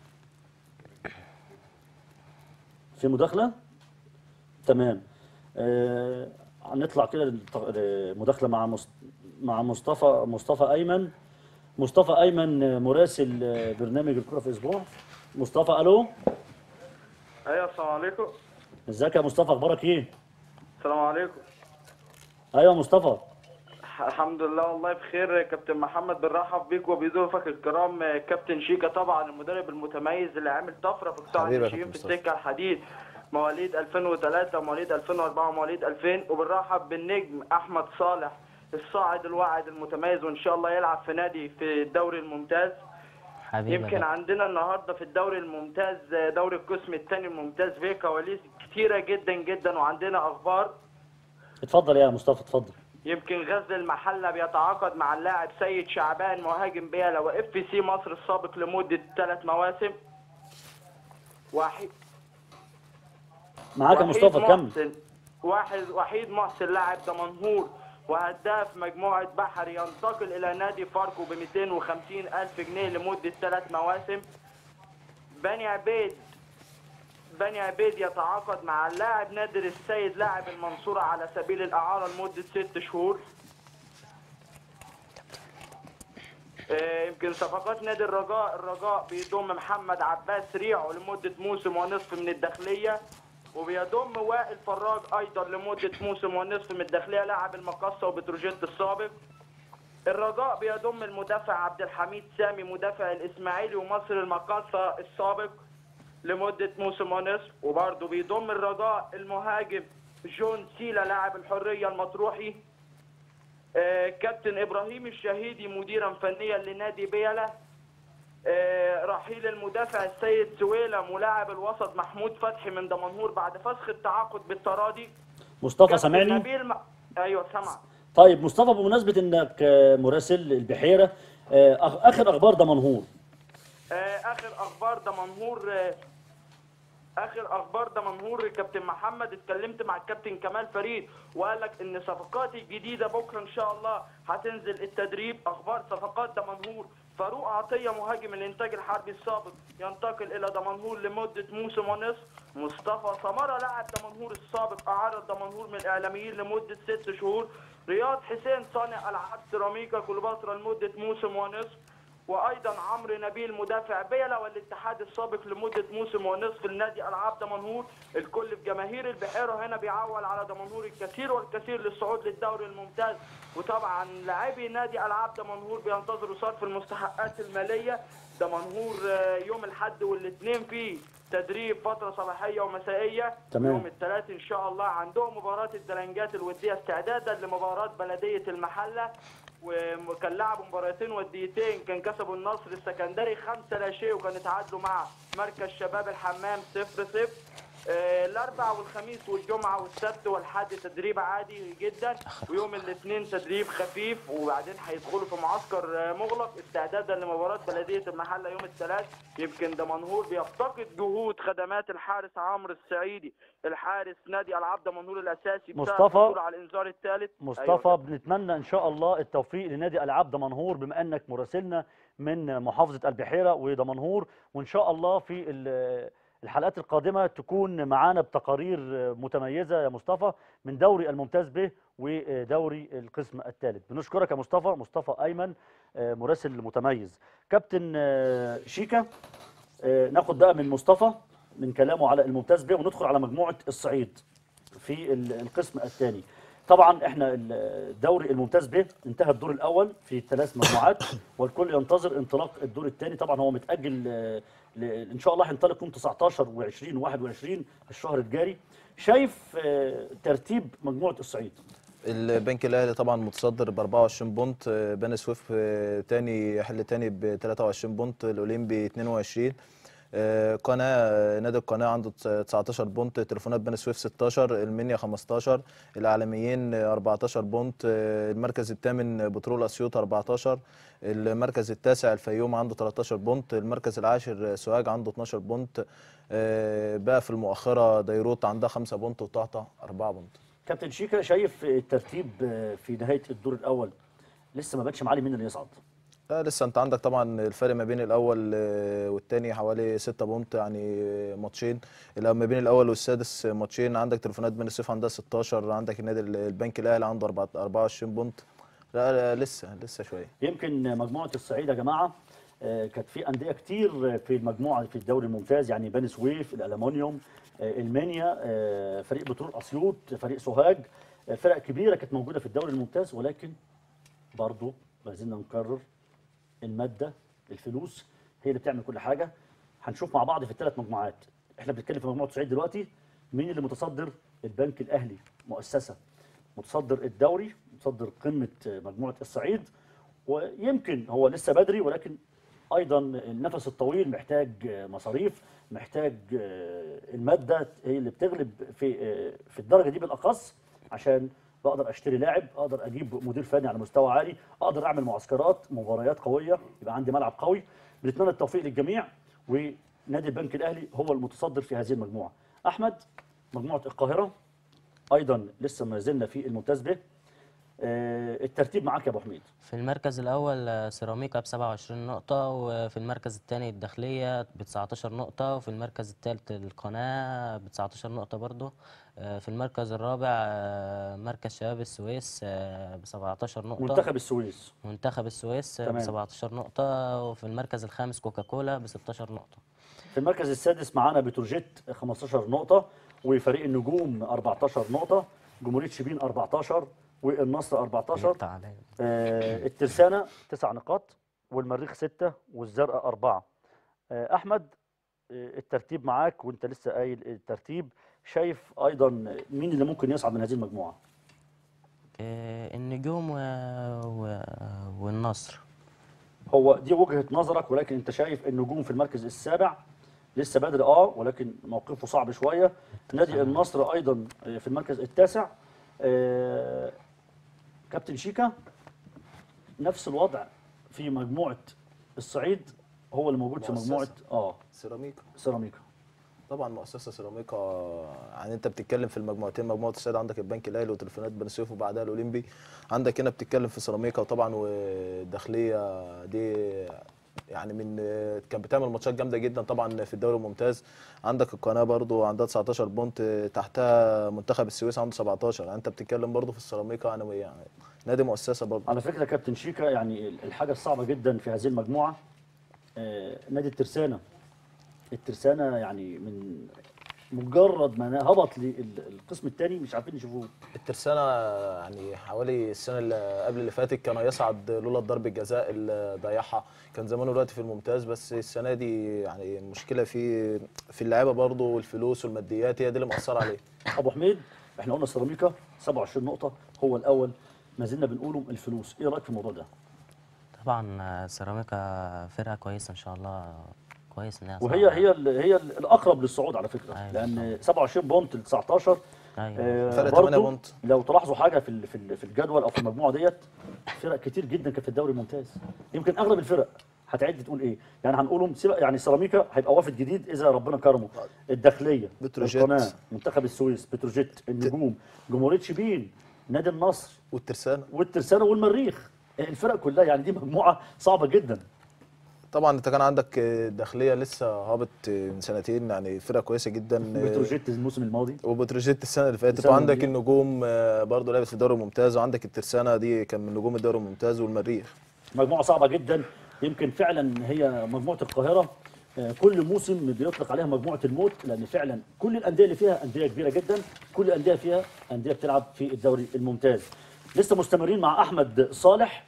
في مداخله؟ تمام. هنطلع كده مداخله مع مصطفى ايمن. مصطفى ايمن مراسل برنامج الكره في اسبوع. مصطفى، الو. ايوه السلام عليكم. ازيك يا مصطفى، اخبارك ايه؟ السلام عليكم. ايوه مصطفى. الحمد لله والله بخير. كابتن محمد بنرحب بيك وبضيوفك الكرام. كابتن شيكا طبعا المدرب المتميز اللي عامل طفره في قطاع حبيبي يا الناشئين في كابتن السكه الحديد، مواليد 2003 ومواليد 2004 ومواليد 2000. وبنرحب بالنجم احمد صالح الصاعد الواعد المتميز، وان شاء الله يلعب في نادي في الدوري الممتاز. حبيبي يمكن عندنا النهارده في الدوري الممتاز، دوري القسم الثاني الممتاز، فيه كواليس كتيره جدا جدا وعندنا اخبار. اتفضل يا مصطفى، اتفضل. يمكن غزل المحله بيتعاقد مع اللاعب سيد شعبان مهاجم بيلا واف سي مصر السابق لمده 3 مواسم. معاك يا مصطفى، كمل. وحيد محسن لاعب دمنهور وهداف مجموعه بحري ينتقل الى نادي فاركو ب 250,000 جنيه لمده 3 مواسم. بني عبيد يتعاقد مع اللاعب نادر السيد لاعب المنصورة على سبيل الإعارة لمدة 6 شهور. يمكن صفقات نادي الرجاء بيضم محمد عباس ريعو لمدة موسم ونصف من الداخلية، وبيضم وائل فراج أيضا لمدة موسم ونصف من الداخلية لاعب المقصة وبتروجيت السابق. الرجاء بيضم المدافع عبد الحميد سامي مدافع الإسماعيلي ومصر المقاصة السابق لمدة موسم ونصف. وبرضه بيضم الرجاء المهاجم جون سيلا لاعب الحرية المطروحي. كابتن إبراهيم الشهيدي مديرا فنيا لنادي بيلا. رحيل المدافع السيد سويلم ولاعب الوسط محمود فتحي من دمنهور بعد فسخ التعاقد بالتراضي. مصطفى سامعني؟ ايوه سامع. طيب مصطفى، بمناسبه انك مراسل البحيره، اخر اخبار دمنهور. اخر اخبار دمنهور كابتن محمد، اتكلمت مع الكابتن كمال فريد وقال لك ان صفقاتي الجديده بكره ان شاء الله هتنزل التدريب. اخبار صفقات دمنهور: فاروق عطيه مهاجم الانتاج الحربي السابق ينتقل الى دمنهور لمده موسم ونصف. مصطفى سمره لاعب دمنهور السابق اعار دمنهور من الاعلاميين لمده 6 شهور. رياض حسين صانع العاب سيراميكا كليوباترا لمده موسم ونصف. وايضا عمرو نبيل مدافع بيلا والاتحاد السابق لمده موسم ونصف لنادي العاب دمنهور. الكل في جماهير البحيره هنا بيعول على دمنهور الكثير والكثير للصعود للدوري الممتاز. وطبعا لاعبي نادي العاب دمنهور بينتظروا صرف المستحقات الماليه. دمنهور يوم الاحد والاثنين في تدريب فتره صباحيه ومسائيه. تمام. يوم الثلاث ان شاء الله عندهم مباراه الدلنجات الوديه استعدادا لمباراه بلديه المحله. وكان لعبوا مباراتين وديتين، كان كسبوا النصر السكندري 5-0 وكان تعادلوا مع مركز شباب الحمام 0-0. الاربع والخميس والجمعه والسبت والحد تدريب عادي جدا، ويوم الاثنين تدريب خفيف، وبعدين هيدخلوا في معسكر مغلق استعدادا لمباراه بلديه المحله يوم الثلاث. يمكن دمنهور بيفتقد جهود خدمات الحارس عمرو السعيدي، الحارس نادي العاب دمنهور الاساسي بسبب الحصول على الانذار الثالث. مصطفى، أيوة. بنتمنى ان شاء الله التوفيق لنادي العاب دمنهور بما انك مراسلنا من محافظه البحيره ودمنهور، وان شاء الله في الحلقات القادمة تكون معانا بتقارير متميزة يا مصطفى من دوري الممتاز به ودوري القسم الثالث. بنشكرك يا مصطفى أيمن، مراسل متميز. كابتن شيكا، ناخد بقى من مصطفى من كلامه على الممتاز به وندخل على مجموعة الصعيد في القسم الثاني. طبعا احنا الدوري الممتاز به انتهى الدور الاول في 3 مجموعات والكل ينتظر انطلاق الدور الثاني. طبعا هو متاجل ان شاء الله هينطلق يوم 19 و20 و21 الشهر الجاري. شايف ترتيب مجموعه الصعيد؟ البنك الاهلي طبعا متصدر ب 24 بونت، بني سويف تاني حل تاني ب 23 بونت، الاولمبي 22، نادي القناه عنده 19 بونت، تليفونات بني سويف 16، المنيا 15، الاعلاميين 14 بونت، المركز الثامن بترول اسيوط 14، المركز التاسع الفيوم عنده 13 بونت، المركز العاشر سوهاج عنده 12 بونت، بقى في المؤخره ديروت عندها 5 بونت وطهطا 4 بونت. كابتن شيكا، شايف الترتيب في نهايه الدور الاول لسه ما باتش معالي مين اللي يصعد؟ لا لسه، انت عندك طبعا الفرق ما بين الاول والثاني حوالي 6 بونت، يعني ماتشين. ما بين الاول والسادس ماتشين. عندك تليفونات بني سويف عندها 16، عندك النادي البنك الاهلي عنده 24 بونت. لا لسه شويه. يمكن مجموعه الصعيد يا جماعه كانت في انديه كتير في المجموعه في الدوري الممتاز، يعني بني سويف، الالومنيوم، المنيا، فريق بترول اسيوط، فريق سوهاج، فرق كبيره كانت موجوده في الدوري الممتاز، ولكن برضه ما زلنا نكرر الماده الفلوس هي اللي بتعمل كل حاجه. هنشوف مع بعض في ال3 مجموعات. احنا بنتكلم في مجموعه الصعيد دلوقتي. مين اللي متصدر؟ البنك الاهلي مؤسسه متصدر الدوري، متصدر قمه مجموعه الصعيد، ويمكن هو لسه بدري، ولكن ايضا النفس الطويل محتاج مصاريف، محتاج الماده هي اللي بتغلب في الدرجه دي بالاخص، عشان بقدر اشتري لاعب، اقدر اجيب مدير فني على مستوى عالي، اقدر اعمل معسكرات مباريات قويه، يبقى عندي ملعب قوي. بنتمنى التوفيق للجميع، ونادي البنك الاهلي هو المتصدر في هذه المجموعه. احمد، مجموعه القاهره ايضا لسه ما زلنا في الممتاز به. الترتيب معاك يا ابو حميد. في المركز الأول سيراميكا ب 27 نقطة، وفي المركز الثاني الداخلية ب 19 نقطة، وفي المركز الثالث القناة ب 19 نقطة برضه. في المركز الرابع مركز شباب السويس ب 17 نقطة. منتخب السويس ب 17 نقطة، وفي المركز الخامس كوكاكولا ب 16 نقطة. في المركز السادس معانا بتروجيت 15 نقطة، وفريق النجوم 14 نقطة، جمهورية شبين 14، والنصر 14. الترسانة 9 نقاط، والمريخ 6، والزرقاء 4. أحمد، الترتيب معاك وانت لسه قايل الترتيب. شايف ايضا مين اللي ممكن يصعد من هذه المجموعه؟ النجوم والنصر. هو دي وجهه نظرك، ولكن انت شايف النجوم في المركز السابع لسه بدري، ولكن موقفه صعب شويه. نادي النصر ايضا في المركز التاسع. كابتن شيكا، نفس الوضع في مجموعه الصعيد هو اللي موجود في مجموعه سيراميكا. سيراميكا. طبعا مؤسسه سيراميكا، يعني انت بتتكلم في المجموعتين، مجموعه الصعيد عندك البنك الاهلي وتليفونات بني سويف وبعدها الاولمبي، عندك هنا بتتكلم في سيراميكا، وطبعا والداخليه دي يعني كانت بتعمل ماتشات جامده جدا طبعا في الدوري الممتاز. عندك القناه برضو عندها 19 بونت، تحتها منتخب السويس عنده 17. يعني انت بتتكلم برضو في السيراميكا يعني نادي مؤسسه برضو. على فكره كابتن شيكا، يعني الحاجه الصعبه جدا في هذه المجموعه نادي الترسانه. الترسانه يعني من مجرد ما هبط للقسم الثاني مش عارفين يشوفوه. الترسانة يعني حوالي السنة اللي قبل اللي فاتت كان يصعد لولا ضربة الجزاء اللي ضيعها، كان زمانه دلوقتي في الممتاز. بس السنة دي يعني المشكلة في اللعيبة برضه، والفلوس والماديات هي دي اللي مأثرة عليه. ابو حميد، احنا قلنا سيراميكا 27 نقطه هو الاول، ما زلنا بنقوله الفلوس، ايه رايك في الموضوع ده؟ طبعا سيراميكا فرقه كويسه ان شاء الله، كويس انها وهي هي الاقرب للصعود على فكره. أيوة لان 27 بونت ل 19 فرق 8 برضه بونت. لو تلاحظوا حاجه في الجدول او في المجموعه ديت، فرق كتير جدا كانت في الدوري الممتاز. يمكن اغلب الفرق هتعد تقول ايه؟ يعني هنقولهم يعني سيراميكا هيبقى وافد جديد اذا ربنا كرمه، الداخليه، بتروجيت، القناه، منتخب السويس، بتروجيت، النجوم، جمهوريه شبين، نادي النصر والترسانه والمريخ. الفرق كلها يعني دي مجموعه صعبه جدا. طبعا انت كان عندك الداخليه لسه هابط من سنتين، يعني فرقه كويسه جدا. بتروجيت الموسم الماضي، وبتروجيت السنه اللي فاتت، وعندك النجوم برضه لعبت في الدوري الممتاز، وعندك الترسانه دي كان من نجوم الدوري الممتاز، والمريخ. مجموعه صعبه جدا. يمكن فعلا هي مجموعه القاهره كل موسم بيطلق عليها مجموعه الموت، لان فعلا كل الانديه اللي فيها انديه كبيره جدا، كل الانديه فيها انديه بتلعب في الدوري الممتاز. لسه مستمرين مع احمد صالح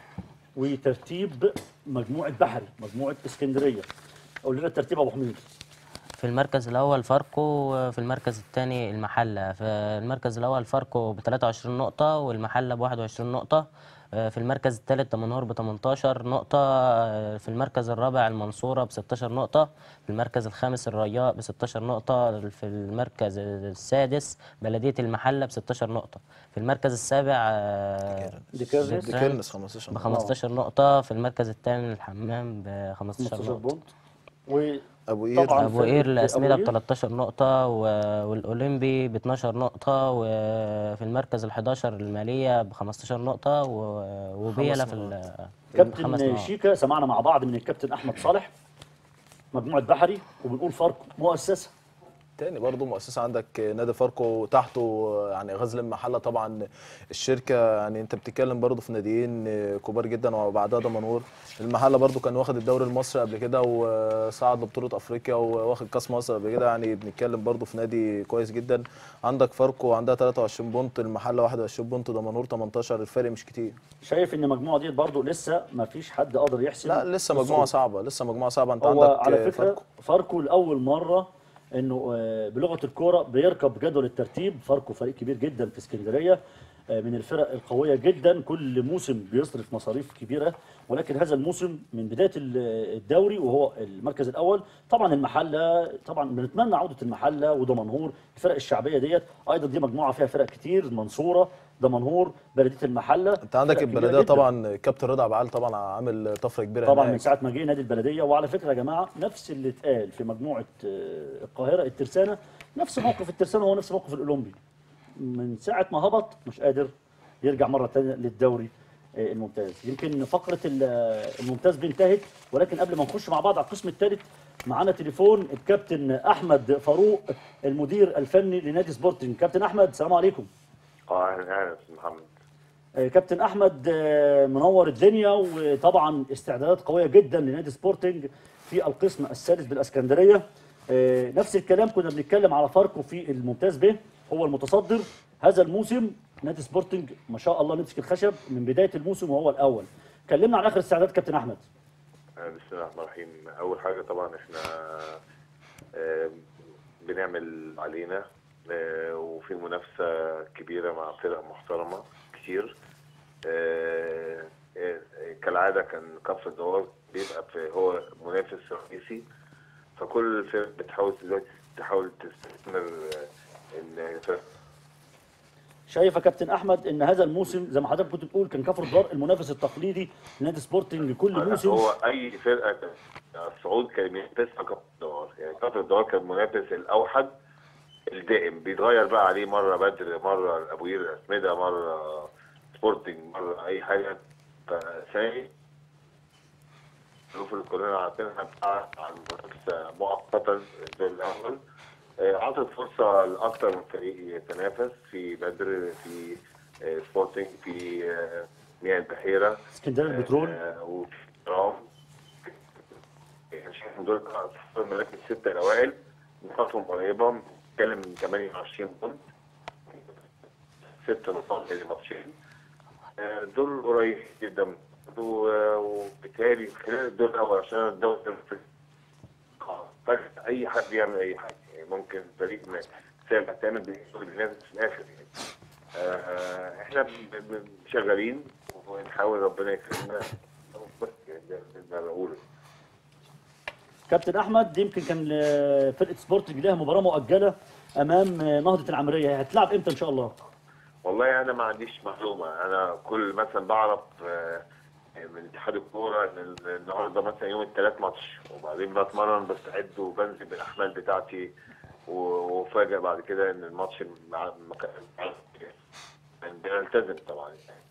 وترتيب مجموعه بحري، مجموعه اسكندريه. قول لنا الترتيب ابو حميد. في المركز الاول فاركو، في المركز الثاني المحله. في المركز الاول فاركو ب 23 نقطه والمحله ب 21 نقطه. في المركز الثالث دمنهور ب 18 نقطه. في المركز الرابع المنصوره ب 16 نقطه. في المركز الخامس الرياء ب 16 نقطه. في المركز السادس بلديه المحله ب 16 نقطه. في المركز السابع ديكيرنس ب 15 نقطه. في المركز الثامن الحمام ب 15 نقطه. بونت. ابو قير الاسمده ب 13 نقطه والاولمبي ب 12 نقطه. وفي المركز ال11 الماليه ب 15 نقطه وبيلا في كابتن شيكا سمعنا مع بعض من الكابتن احمد صالح مجموعه بحري، وبنقول فاركو مؤسسه تاني برضه مؤسسه. عندك نادي فاركو تحته يعني غزل المحله طبعا الشركه، يعني انت بتتكلم برضه في ناديين كبار جدا، وبعدها دمنهور. المحله برضه كان واخد الدوري المصري قبل كده وصعد لبطوله افريقيا وواخد كاس مصر قبل كده، يعني بنتكلم برضه في نادي كويس جدا. عندك فاركو عندها 23 بونت، المحله 21 بونت، دمنهور 18، الفرق مش كتير. شايف ان المجموعه دي برضه لسه ما فيش حد قادر يحسم؟ لا لسه مجموعه صعبه، لسه مجموعه صعبه. انت هو عندك على فكره فاركو لاول مره انه بلغه الكوره بيركب جدول الترتيب. فاركو فريق كبير جدا في اسكندريه، من الفرق القويه جدا، كل موسم بيصرف مصاريف كبيره، ولكن هذا الموسم من بدايه الدوري وهو المركز الاول. طبعا المحله، طبعا بنتمنى عوده المحله ودمنهور، الفرق الشعبيه ديت ايضا. دي مجموعه فيها فرق كتير، المنصوره، دمنهور، بلديه المحله. انت عندك البلديه طبعا كابتن رضا عبعال طبعا عامل طفره كبيره طبعا هناك. من ساعه ما جه نادي البلديه. وعلى فكره يا جماعه نفس اللي اتقال في مجموعه القاهره الترسانه، نفس موقف الترسانه هو نفس موقف الاولمبي. من ساعه ما هبط مش قادر يرجع مره ثانيه للدوري الممتاز. يمكن فقره الممتاز انتهت، ولكن قبل ما نخش مع بعض على القسم الثالث معانا تليفون الكابتن احمد فاروق المدير الفني لنادي سبورتنج. كابتن احمد السلام عليكم. اهلا يا استاذ محمد. كابتن احمد منور الدنيا، وطبعا استعدادات قويه جدا لنادي سبورتنج في القسم الثالث بالاسكندريه. نفس الكلام كنا بنتكلم على فاركو في الممتاز به، هو المتصدر هذا الموسم. نادي سبورتنج ما شاء الله نمسك الخشب من بدايه الموسم وهو الاول. كلمنا عن اخر الاستعدادات كابتن احمد. بسم الله الرحمن الرحيم. اول حاجه طبعا احنا بنعمل علينا، وفي منافسه كبيره مع فرق محترمه كتير. كالعاده كان كفر الدوار بيبقى هو منافس رئيسي، فكل الفرق بتحاول دلوقتي تستثمر شايف يا كابتن احمد ان هذا الموسم زي ما حضرتك كنت بتقول كان كفر الدوار المنافس التقليدي لنادي سبورتنج كل موسم؟ هو اي فرقه الصعود كان بينافسها كفر الدوار، يعني كفر الدوار كان المنافس الاوحد الدائم، بيتغير بقى عليه مره بدر، مره ابو قير اسمده، مره سبورتنج، مره اي حاجه. فثاني الظروف اللي كلنا عارفينها بتاعت على المنافسه مؤقتا الدور الاول، عطت فرصه لاكثر من فريق يتنافس في بدر، في سبورتنج، في مياه البحيره، اسكندريه البترول، وفي ترام. يعني شايف دول المراكز السته الاوائل نقاطهم قريبه، بنتكلم من 28 بونت، 6 نقاط اللي ماتشين، دول قريب جدا. وبالتالي خلال الدور الاول عشان الدوري اي حد يعمل اي حاجه، يعني ممكن فريق سابع ثامن بينافس في الاخر يعني. احنا شغالين ونحاول ربنا يكرمنا بس ده بقوله. كابتن احمد يمكن كان فرقه سبورتنج لها مباراه مؤجله امام نهضه العمريه، هتلعب امتى ان شاء الله؟ والله انا ما عنديش معلومه، انا كل مثلا بعرف من اتحاد الكوره ان النهارده مثلا يوم الثلاث ماتش، وبعدين بتمرن بستعد وبنزل بالاحمال بتاعتي، وفاجئ بعد كده ان الماتش بنلتزم طبعا يعني.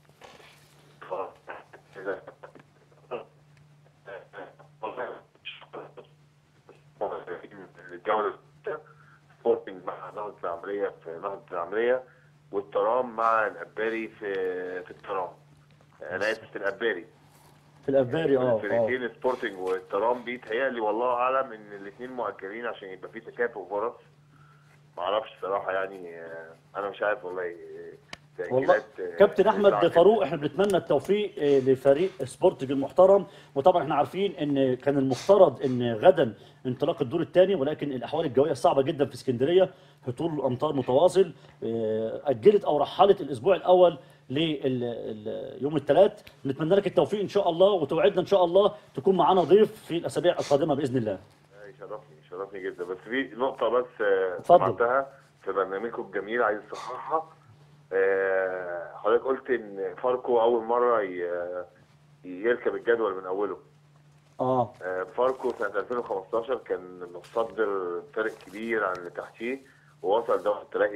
الجوله سبورتنج مع نهضه العمريه في نهضه العمريه، والترام مع الاباري في الترام. انا اسف، في الاباري. في الاباري الفريقين سبورتنج والترام بيتهيألي والله اعلم ان الاثنين مؤجلين عشان يبقى في تكافؤ فرص. ما اعرفش صراحه يعني، انا مش عارف والله. والله كابتن احمد فاروق، احنا بنتمنى التوفيق لفريق سبورتنج المحترم، وطبعا احنا عارفين ان كان المفترض ان غدا انطلاق الدور الثاني، ولكن الاحوال الجويه صعبه جدا في اسكندريه، هطول الامطار متواصل اجلت او رحلت الاسبوع الاول ليوم الثلاث. نتمنى لك التوفيق ان شاء الله، وتوعدنا ان شاء الله تكون معانا ضيف في الاسابيع القادمه باذن الله. يشرفني جدا، بس في نقطه بس سمعتها في برنامجكم الجميل عايز اصححها. حضرتك قلت ان فاركو اول مره يركب الجدول من اوله. فاركو سنه 2015 كان متصدر فرق كبير عن اللي تحتيه، ووصل دوري الترقي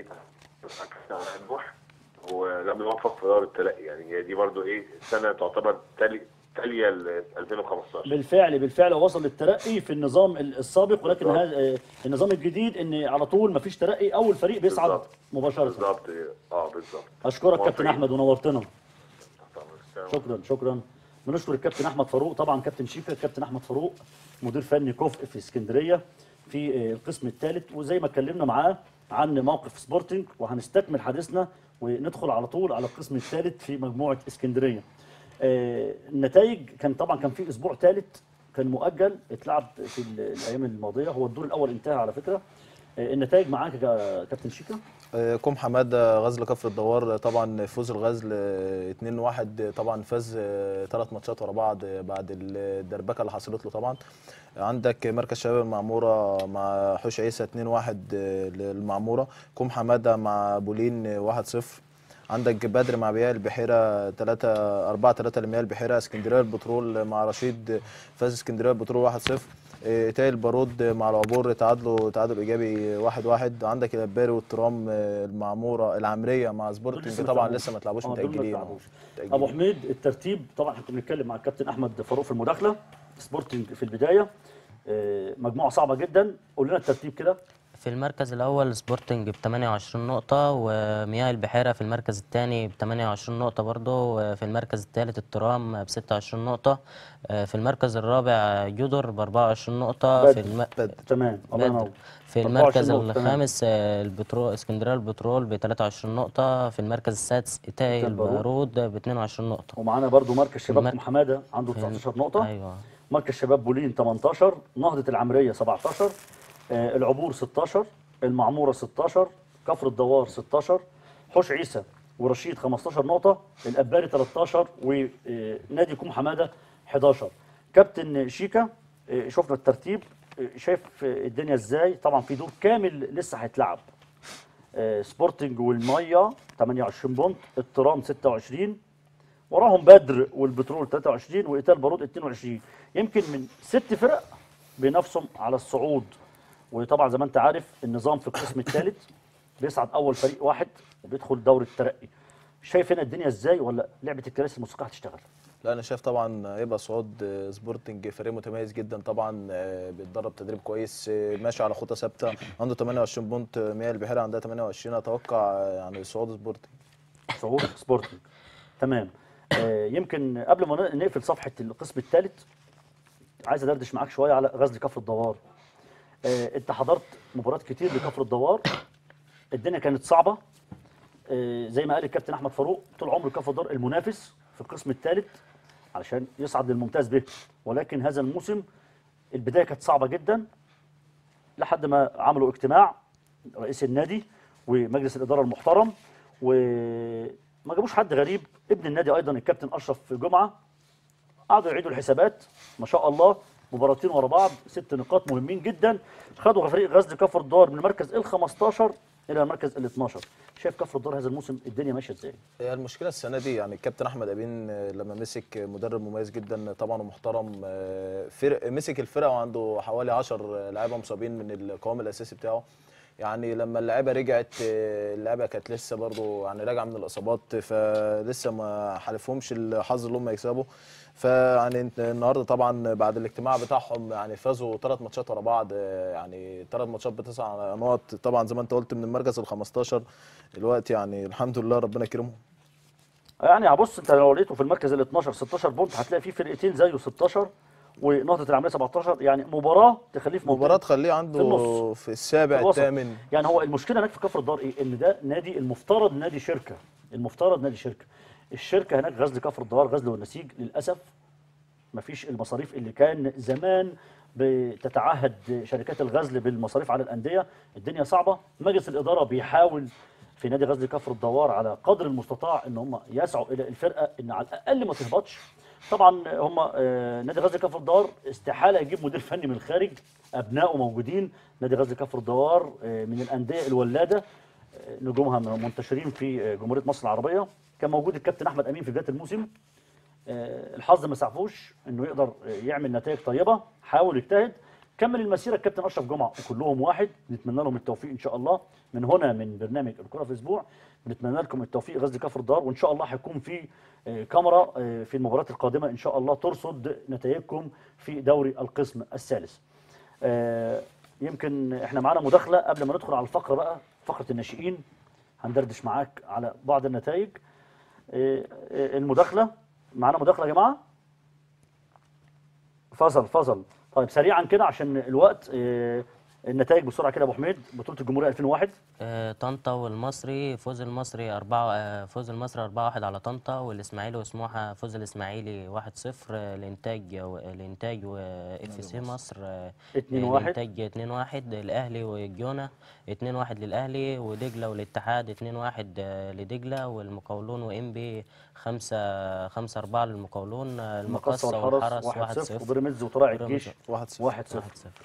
ولم يوفق في دوري الترقي. يعني هي دي برضو سنه تعتبر تاليه ل 2015. بالفعل وصل للترقي في النظام السابق، ولكن هذا النظام الجديد ان على طول ما فيش ترقي، اول فريق بيصعد مباشره. بالظبط. اشكرك كابتن احمد ونورتنا. شكرا. بنشكر الكابتن احمد فاروق، طبعا كابتن شيكا. الكابتن احمد فاروق مدير فني كفء في اسكندريه في القسم الثالث، وزي ما اتكلمنا معاه عن موقف سبورتنج، وهنستكمل حديثنا وندخل على طول على القسم الثالث في مجموعه اسكندريه. النتائج كان في اسبوع ثالث كان مؤجل اتلعب في الايام الماضيه، هو الدور الاول انتهى على فكره. النتائج معاك يا كابتن شيكا؟ كوم حماده غزل كفر الدوار، طبعا فوز الغزل 2-1، طبعا فاز 3 ماتشات ورا بعض بعد الدربكه اللي حصلت له. طبعا عندك مركز شباب المعموره مع حوش عيسى 2-1 للمعموره، كوم حماده مع بولين 1-0. عندك بدر مع مياه البحيره 4-3 لمياه البحيره. اسكندريه البترول مع رشيد فاز اسكندريه البترول 1-0. تاي البارود مع العبور تعادل ايجابي 1-1. عندك الاباري والترام المعموره العمريه مع سبورتنج طبعا لسه ما تلعبوش، متاجلين. ابو حميد الترتيب طبعا احنا كنا بنتكلم مع الكابتن احمد فاروق في المداخله. سبورتنج في البدايه مجموعه صعبه جدا، قول لنا الترتيب كده. في المركز الأول سبورتنج ب 28 نقطة، ومياه البحيرة في المركز الثاني ب 28 نقطة برضه، وفي المركز الثالث الترام ب 26 نقطة، في المركز الرابع جدر ب 24 نقطة، تمام الله ينور. في المركز الخامس اسكندرية البترول ب 23 نقطة، في المركز السادس إيتاي البارود ب 22 نقطة. ومعانا برضه مركز شباب كوم حمادة عنده 19 نقطة. أيوه. مركز شباب بولين 18، نهضة العمرية 17، العبور 16، المعمورة 16، كفر الدوار 16، حوش عيسى ورشيد 15 نقطة، الأباري 13، ونادي كوم حمادة 11. كابتن شيكا شفنا الترتيب، شايف الدنيا ازاي؟ طبعا في دور كامل لسه هيتلعب، سبورتنج والميه 28 بونت، الترام 26، وراهم بدر والبترول 23 وإيتال بارود 22. يمكن من 6 فرق بينافسوا على الصعود. وطبعا زي ما انت عارف النظام في القسم الثالث بيصعد اول فريق واحد وبيدخل دوري الترقي. شايف هنا الدنيا ازاي، ولا لعبه الكراسي الموسيقى هتشتغل؟ لا انا شايف طبعا هيبقى صعود سبورتنج فريق متميز جدا طبعا، بيتدرب تدريب كويس، ماشي على خطى ثابته، عنده 28 بونت، مياه البحيره عندها 28. اتوقع يعني صعود سبورتنج. صعود سبورتنج تمام. يمكن قبل ما نقفل صفحه القسم الثالث عايز ادردش معاك شويه على غزل كفر الدوار. انت حضرت مباريات كتير لكفر الدوار، الدنيا كانت صعبه. زي ما قال الكابتن احمد فاروق طول عمر كفر الدوار المنافس في القسم الثالث علشان يصعد للممتاز به، ولكن هذا الموسم البدايه كانت صعبه جدا لحد ما عملوا اجتماع رئيس النادي ومجلس الاداره المحترم، وما جابوش حد غريب، ابن النادي ايضا الكابتن اشرف جمعه، قعدوا يعيدوا الحسابات. ما شاء الله مباراتين ورا بعض 6 نقاط مهمين جدا، خدوا فريق غزل كفر الدوار من المركز ال15 الى المركز ال12. شايف كفر الدوار هذا الموسم الدنيا ماشيه ازاي؟ هي المشكله السنه دي يعني الكابتن احمد امين لما مسك مدرب مميز جدا طبعا ومحترم، مسك الفرقه وعنده حوالي 10 لعيبه مصابين من القوام الاساسي بتاعه. يعني لما اللعيبه رجعت، اللعيبه كانت لسه برضو يعني راجعه من الاصابات، فلسه ما حالفهمش الحظ اللي هم يكسبوا. فيعني النهارده طبعا بعد الاجتماع بتاعهم يعني فازوا 3 ماتشات ورا بعض، يعني 3 ماتشات ب9 نقط، طبعا زي ما انت قلت من المركز ال15 دلوقتي، يعني الحمد لله ربنا يكرمهم. يعني هبص انت لو لقيته في المركز ال12 16 بونت هتلاقي في فرقتين زيه 16 ونقطه العمليه 17، يعني مباراه تخليه في مباراه تخليه عنده في السابع الثامن. يعني هو المشكله هناك في كفر الدار ايه؟ ان ده نادي المفترض نادي شركه، المفترض نادي شركه. الشركه هناك غزل كفر الدوار غزل والنسيج، للاسف مفيش المصاريف اللي كان زمان بتتعهد شركات الغزل بالمصاريف على الانديه. الدنيا صعبه، مجلس الاداره بيحاول في نادي غزل كفر الدوار على قدر المستطاع ان هم يسعوا الى الفرقه ان على الاقل ما تهبطش. طبعا هم نادي غزل كفر الدوار استحاله يجيب مدير فني من الخارج، ابنائه موجودين. نادي غزل كفر الدوار من الانديه الولاده، نجومها منتشرين في جمهوريه مصر العربيه. كان موجود الكابتن احمد امين في بدايه الموسم، الحظ ما سعفوش انه يقدر يعمل نتائج طيبه، حاول يجتهد، كمل المسيره الكابتن اشرف جمعه، وكلهم واحد. نتمنى لهم التوفيق ان شاء الله. من هنا من برنامج الكره في اسبوع بنتمنى لكم التوفيق غزل كفر الدار، وان شاء الله هيكون في كاميرا في المباريات القادمه ان شاء الله ترصد نتائجكم في دوري القسم الثالث. يمكن احنا معانا مداخله قبل ما ندخل على الفقره بقى، فقره الناشئين، هندردش معاك على بعض النتائج. المداخله معانا مداخله يا جماعه. فصل طيب سريعا كده عشان الوقت. النتائج بسرعه كده يا ابو حميد. بطوله الجمهوريه 2001 طنطا والمصري، فوز المصري 4-1 على طنطا، والاسماعيلي وسموحه فوز الاسماعيلي 1-0، الانتاج واف سي مصر 2-1، الانتاج 2-1، الاهلي والجونه 2-1 للاهلي، ودجله والاتحاد 2-1 لدجله، والمقاولون وانبي 5-4 للمقاولون، المقصه والحرس 1-0، وبيراميدز وطلائع الجيش 1-0.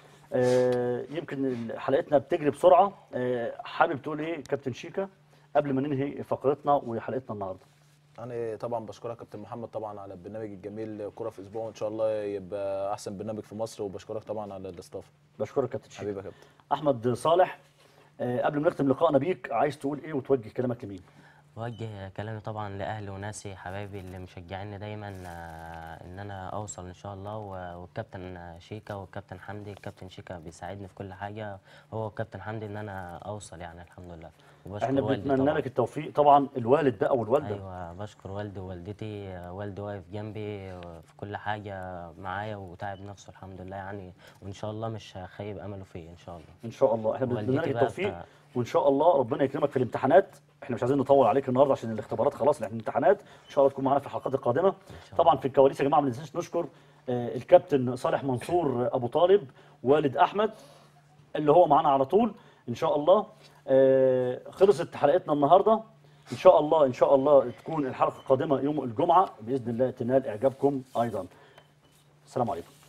يمكن حلقتنا بتجري بسرعه. حابب تقول ايه كابتن شيكا قبل ما ننهي فقرتنا وحلقتنا النهارده؟ أنا طبعا بشكرك كابتن محمد طبعا على البرنامج الجميل كرة في اسبوع، وان شاء الله يبقى احسن برنامج في مصر، وبشكرك طبعا على الاستضافه. بشكرك كابتن شيكا. حبيبي يا كابتن احمد صالح، قبل ما نختم لقائنا بيك عايز تقول ايه وتوجه كلامك لمين؟ بوجه كلامي طبعا لاهلي وناسي حبايبي اللي مشجعيني دايما ان انا اوصل ان شاء الله، والكابتن شيكا والكابتن حمدي. الكابتن شيكا بيساعدني في كل حاجه، هو والكابتن حمدي ان انا اوصل يعني الحمد لله. احنا بنتمنى لك التوفيق طبعا، الوالد بقى والوالده. ايوه بشكر والدي ووالدتي، والدي واقف جنبي في كل حاجه معايا وتعب نفسه الحمد لله يعني، وان شاء الله مش هخيب امله فيا ان شاء الله. ان شاء الله احنا بنتمنى لك التوفيق، وان شاء الله ربنا يكرمك في الامتحانات. احنا مش عايزين نطول عليك النهارده عشان الاختبارات خلاص، احنا الامتحانات ان شاء الله تكون معانا في الحلقات القادمه. طبعا في الكواليس يا جماعه ما ننساش نشكر الكابتن صالح منصور ابو طالب والد احمد اللي هو معانا على طول ان شاء الله. خلصت حلقتنا النهارده، ان شاء الله تكون الحلقه القادمه يوم الجمعه باذن الله تنال اعجابكم ايضا. السلام عليكم.